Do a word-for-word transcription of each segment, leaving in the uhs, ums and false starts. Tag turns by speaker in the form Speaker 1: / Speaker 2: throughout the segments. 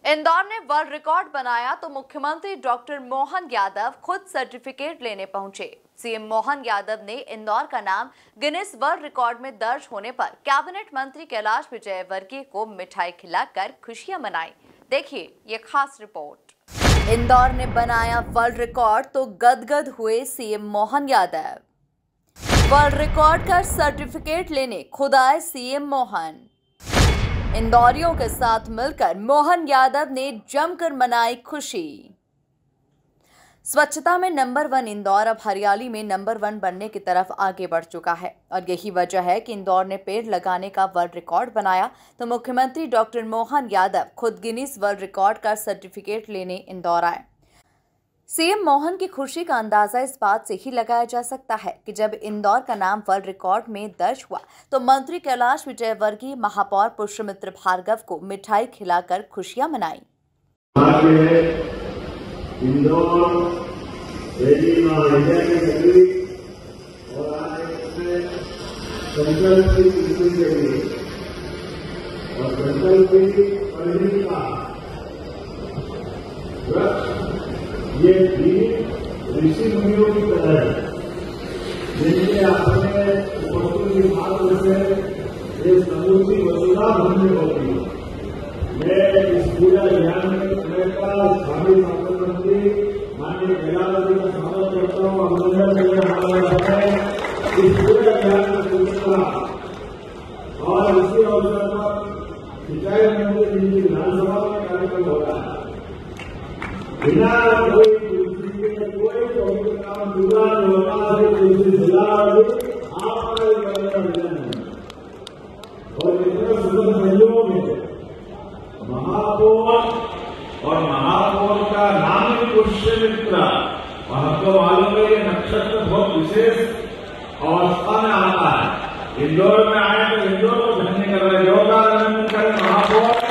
Speaker 1: इंदौर ने world record बनाया तो मुख्यमंत्री डॉक्टर मोहन यादव खुद सर्टिफिकेट लेने पहुंचे। सीएम मोहन यादव ने इंदौर का नाम गिनीज वर्ल्ड रिकॉर्ड में दर्ज होने पर कैबिनेट मंत्री कैलाश विजयवर्गीय को मिठाई खिलाकर खुशियां मनाई। देखिए ये खास रिपोर्ट। इंदौर ने बनाया वर्ल्ड रिकॉर्ड तो गदगद हुए CM Mohan Yadav. World record का सर्टिफिकेट लेने खुद आए सीएम मोहन। इंदौरियों के साथ मिलकर मोहन यादव ने जमकर मनाई खुशी। स्वच्छता में नंबर वन इंदौर अब हरियाली में नंबर वन बनने की तरफ आगे बढ़ चुका है और यही वजह है कि इंदौर ने पेड़ लगाने का वर्ल्ड रिकॉर्ड बनाया तो मुख्यमंत्री डॉक्टर मोहन यादव खुद गिनीज वर्ल्ड रिकॉर्ड का सर्टिफिकेट लेने इंदौर आए। सीएम मोहन की खुशी का अंदाजा इस बात से ही लगाया जा सकता है कि जब इंदौर का नाम वर्ल्ड रिकॉर्ड में दर्ज हुआ तो मंत्री कैलाश विजयवर्गीय, महापौर पुष्यमित्र भार्गव को मिठाई खिलाकर खुशियां मनाई।
Speaker 2: ये भी ऋषि मुनियों की तरह है जिनके अपने उपस्थिति मात्र से ये समूची वसुधा भूमि होती है। मैं इस पूरा ज्ञान में स्वामी मुख्यमंत्री माननीय कैलाश जी का स्वागत करता हूँ। अभिनंदन करता है इस पूरे ज्ञान में सूचना और इसी अवसर पर सिंचाई मंत्री जी की विधानसभा में कार्यक्रम हो रहा है। बिना कोई तुलसी के कोई पवित्र काम पूरा नहीं होता है। तुलसी जिला आपका और इतने सुंदर पहलुओं में महापौर और महापौर का नाम ही पुष्यमित्र और हमको मालूम है ये नक्षत्र बहुत विशेष अवस्था में आता है। इंदौर में आए तो इंदौर को धन्य कर रहे योगानंद करें महापौर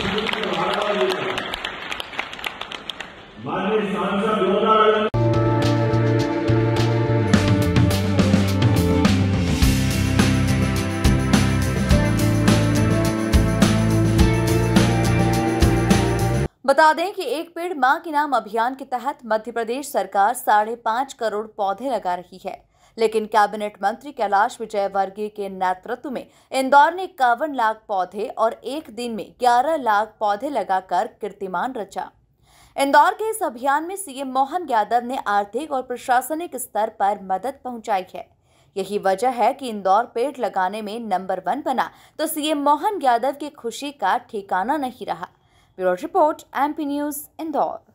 Speaker 2: माननीय सांसद योगानंद।
Speaker 1: बता दें कि एक पेड़ मां के नाम अभियान के तहत मध्य प्रदेश सरकार साढ़े पांच करोड़ पौधे लगा रही है, लेकिन कैबिनेट मंत्री कैलाश विजयवर्गीय के नेतृत्व में इंदौर ने इक्यावन लाख पौधे और एक दिन में ग्यारह लाख पौधे लगाकर कीर्तिमान रचा। इंदौर के इस अभियान में सीएम मोहन यादव ने आर्थिक और प्रशासनिक स्तर पर मदद पहुंचाई है। यही वजह है कि इंदौर पेड़ लगाने में नंबर वन बना तो सीएम मोहन यादव की खुशी का ठिकाना नहीं रहा। Bureau report, MP news, Indore.